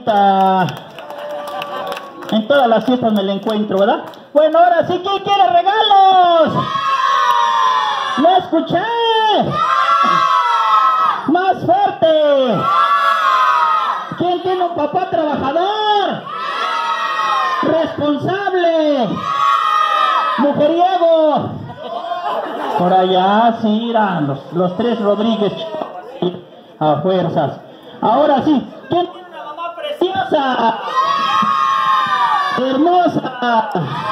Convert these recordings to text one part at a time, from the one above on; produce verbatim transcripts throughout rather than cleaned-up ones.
bonita. En todas las fiestas me la encuentro, ¿verdad? Bueno, ahora sí, ¿quién quiere regalos? ¡Lo escuché! ¡Más fuerte! ¿Quién tiene un papá trabajador? ¡Responsable! ¡Mujeriego! Por allá, sí, eran los, los tres Rodríguez a fuerzas. Ahora sí, ¿quién tiene una mamá preciosa? Hermosa,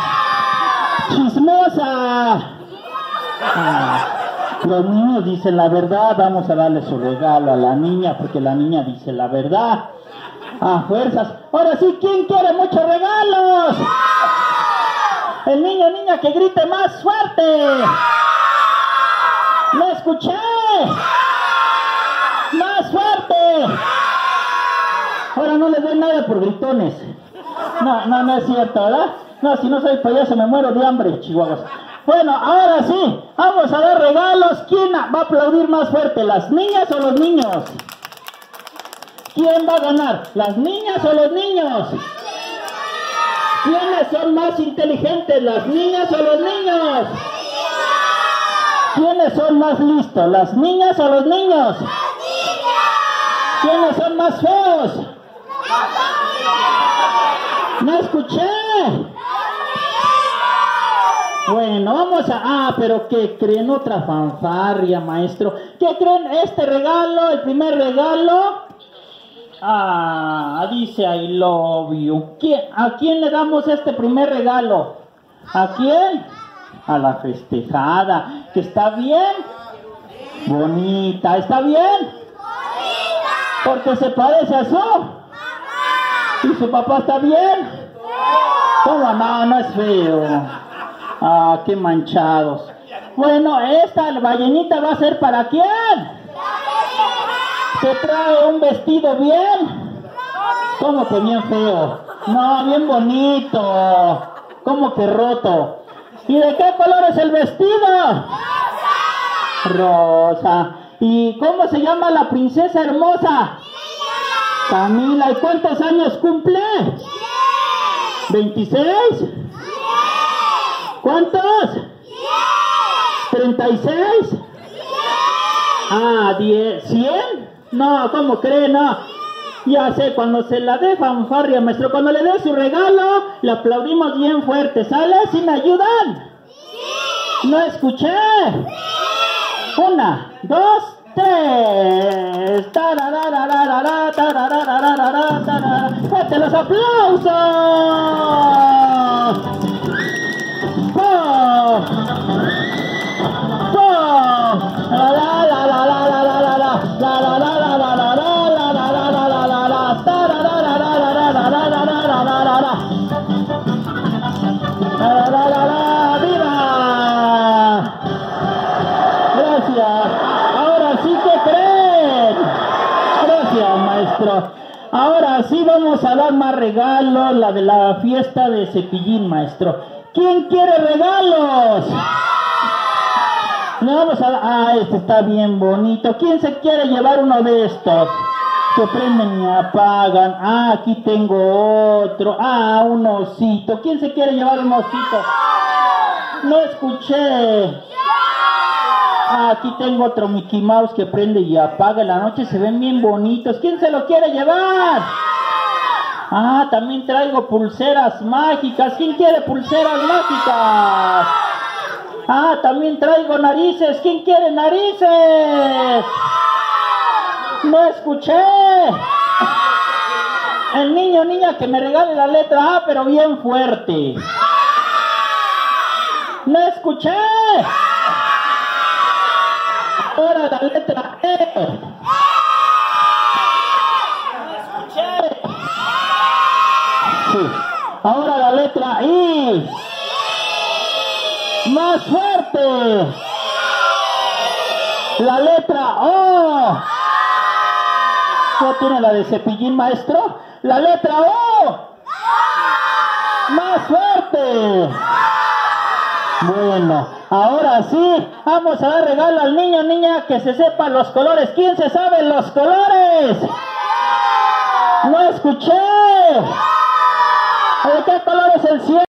chismosa. Ah, los niños dicen la verdad, vamos a darle su regalo a la niña porque la niña dice la verdad. A fuerzas. Ahora sí, ¿quién quiere muchos regalos? El niño o niña que grite más fuerte. ¡Lo escuché! ¡Más fuerte! Ahora no les doy nada por gritones. No, no, no es cierto, ¿verdad? No, si no soy payaso me muero de hambre, chihuahuas. Bueno, ahora sí, vamos a dar regalos. ¿Quién va a aplaudir más fuerte, las niñas o los niños? ¿Quién va a ganar, las niñas o los niños? ¿Quiénes son más inteligentes, las niñas o los niños? ¿Quiénes son más listos, las niñas o los niños? ¿Quiénes son más feos? ¡No escuché! Bueno, vamos a... Ah, pero ¿qué creen? Otra fanfarria, maestro. ¿Qué creen? Este regalo, el primer regalo... Ah, dice I love you. ¿Quién, ¿A quién le damos este primer regalo? ¿A quién? A la festejada. ¿Que está bien? Bonita. ¿Está bien? Porque se parece a su... ¿Y su papá está bien? ¿Cómo? No, no es feo. Ah, qué manchados. Bueno, esta ballenita va a ser ¿para quién? ¿Se trae un vestido bien? ¿Cómo que bien feo? No, bien bonito. ¿Cómo que roto? ¿Y de qué color es el vestido? Rosa. ¿Y cómo se llama la princesa hermosa? Camila. ¿Y cuántos años cumple? ¿veintiséis? ¿Cuántos? ¿treinta y seis? Ah, diez. ¿cien? No, ¿cómo cree? No. Ya sé, cuando se la dé fanfarria, maestro, cuando le dé su regalo, le aplaudimos bien fuerte. ¿Sale? ¿Sí me ayudan? Sí. No escuché. Sí. Una, dos, tres. Tararararara, tararararara, tarara. ¡Fuerte los aplausos! ¡Oh! ¡Oh! La la la la la la la la la la la la la la la. Gracias. Ahora sí, ¿qué creen? Gracias, maestro. Ahora sí vamos a dar más regalos, la de la fiesta de Cepillín, maestro. ¿Quién quiere regalos? Le vamos a dar... Ah, este está bien bonito. ¿Quién se quiere llevar uno de estos? Que prenden y apagan. Ah, aquí tengo otro. Ah, un osito. ¿Quién se quiere llevar un osito? No escuché. Ah, aquí tengo otro Mickey Mouse que prende y apaga. En la noche se ven bien bonitos. ¿Quién se lo quiere llevar? Ah, también traigo pulseras mágicas. ¿Quién quiere pulseras mágicas? Ah, también traigo narices. ¿Quién quiere narices? No escuché. El niño o niña que me regale la letra A, pero bien fuerte. No escuché. Ahora la letra E. No escuché. Sí. Ahora la letra I. Más fuerte. La letra O. ¿No tiene la de Cepillín, maestro? La letra O. Más fuerte. Bueno, ahora sí, vamos a dar regalo al niño o niña que se sepa los colores. ¿Quién se sabe los colores? No escuché. ¿De qué color es el cielo?